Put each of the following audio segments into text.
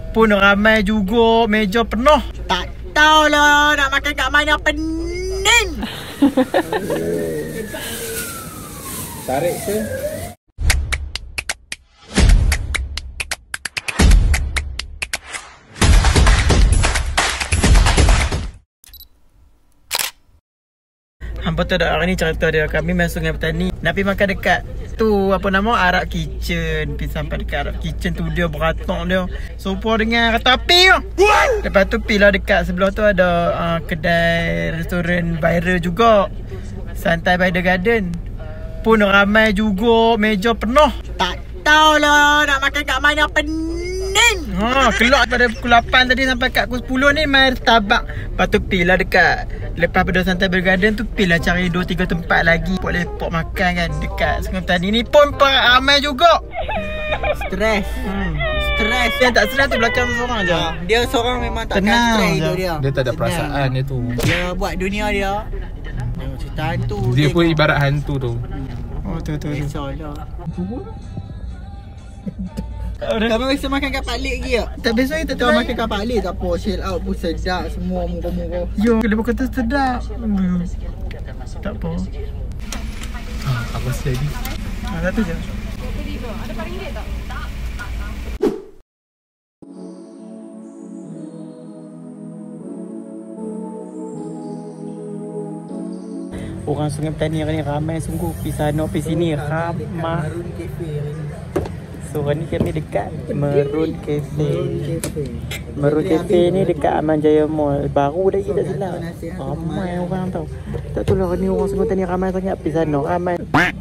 Pun ramai juga, meja penuh. Tak tahulah nak makan kat mana, pening. Tarik ke? Hampa tu dah hari ni cerita dia. Kami masuk dengan petani. Nak pergi makan dekat tu apa nama Arab Kitchen. Pergi sampai dekat Arab Kitchen tu dia beratok dia. Serupa dengan kereta api tu. Lepas tu pergi lah dekat sebelah tu ada kedai restoran viral juga. Santai by the Garden. Pun ramai juga, meja penuh. Tak tahulah nak makan kat mana, pening. Keluar pada pukul 8 tadi sampai kat pukul 10 ni main tabak. Lepas tu pergi lah dekat, lepas pada Santai by the Garden tu pergi lah cari 2-3 tempat lagi lepok makan kan dekat Sungai Petani ni pun ramai juga. Stres. Stres. Yang tak stres tu belakang seorang je. Dia seorang memang tak stres tu dia. Dia tak ada perasaan dia tu. Dia buat dunia dia. Tengok cerita hantu. Dia pun ibarat hantu tu. Oh tu. Insya-Allah. Kamu biasa makan kat Pak Lik lagi tak? Tak biasa kita tak makan kat Pak Lik tak apa. Shell out pun sedap semua muka-muka. Yo, dia kata sedap. Tak apa. Apa sih ni? Satu je. Ada RM4 tak? Orang Sungai Petani hari ni ramai sungguh. Pergi sana, pergi sini ramai. So hari ni kami dekat Merun Cafe. Merun Cafe ni dekat Aman Jaya Mall. Baru dah kita silap. Ramai orang tau. Tak tahu lah hari ni orang Sungai Petani ramai sangat. Pergi sana ramai.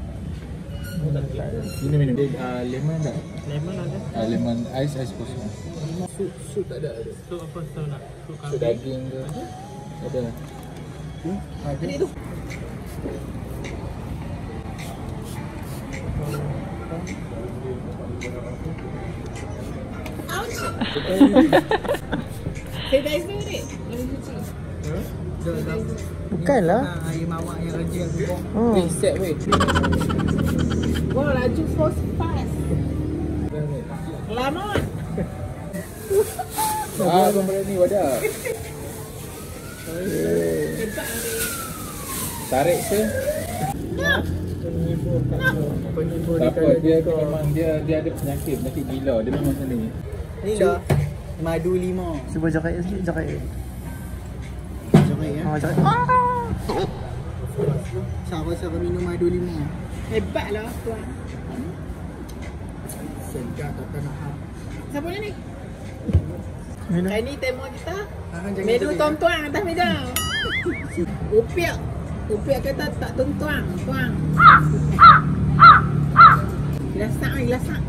Minum. Lemon tak? Lemon ada? Lemon ais kosong. Sup tak ada. Sup apa tu nak? Sup daging ke? Ada. Ada tu. Saya dah isi ni. Bukanlah. Air mawar yang kerja aku. Set weh. Wah, laju fast. Lama. Abang berani wadah. Tarik ke? Tak apa, dia memang dia ada penyakit gila. Dia memang macam ni. Ni dah madu 5. Cuba jarak sikit, jarak ya. Jarak. Siapa minum madu 5. Hebatlah tuan. Sedap tak nak hap. Siapa ni? Minum. Ini tema kita. Menu tuang-tuang atas meja. Upiak kata tak tuang. Ilasak.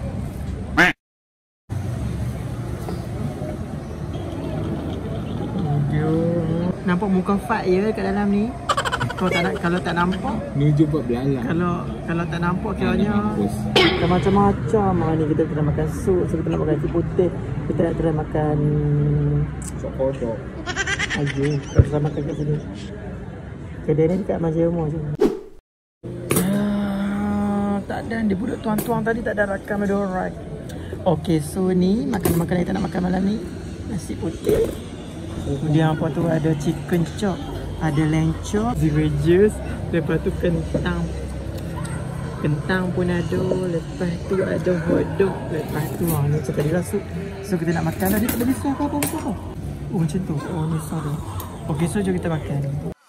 Nampak muka Fat ya kat dalam ni. Kalau tak nampak, Nuju buat belalang. kalau tak nampak kiranya macam-macam. Hari ni kita try makan sup, so kita nak makan nasi putih, kita nak try makan Sok kodok. aje. Kita try makan kat sini. Kedai ni dekat Masjid Umar je. Tak ada, dia budak tuang-tuang tadi tak ada rakam ada orang. Okey, so ni makanan kita nak makan malam ni nasi putih. Kemudian apa tu ada chicken chop, ada lamb chop, zero juice, lepas tu kentang pun ada, lepas tu ada hotdog, lepas tu ni cakap dia sup. So kita nak makan dah, dia tak boleh sup apa. Oh macam tu, ni sup tu. Okey, so jom kita makan.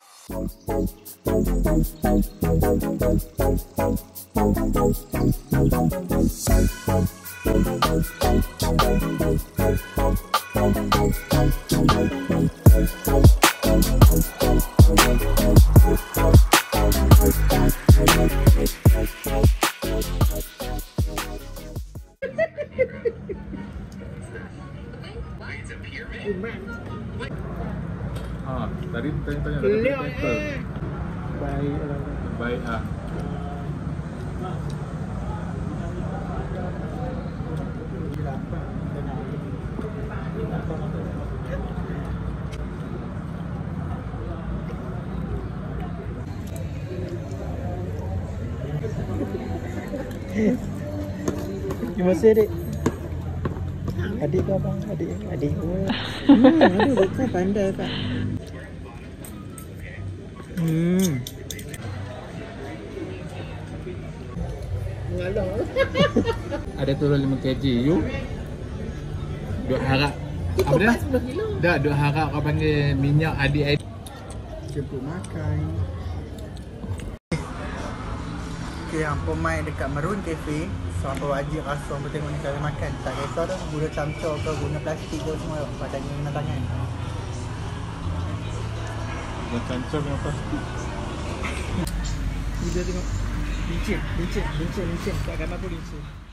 Tadi tanya baik ah. Terima kasih, Dek. Adik ke abang? Adik. Aduh, betul pandai tak? Mengalah. Ada turun 5 kg you. Duk harap Itu apa dia? 10 kilo. Dah duk harap kau panggil minyak adik-adik. Jemput makan. Okay, hampa main dekat Maroon Cafe. So, hampa wajib rasa hampa tengok ni cara makan. Tak kisah dah, guna camca ke, guna plastik ke semua. Pakai guna tangan. Dah cancel dengan plastik. Dia tengok. Lincin. Kat kamar pun lincin.